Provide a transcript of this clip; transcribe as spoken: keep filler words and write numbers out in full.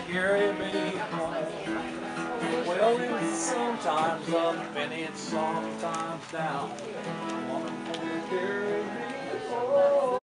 carry me home. Well, it's sometimes up and it's sometimes down. Woman, carry me home.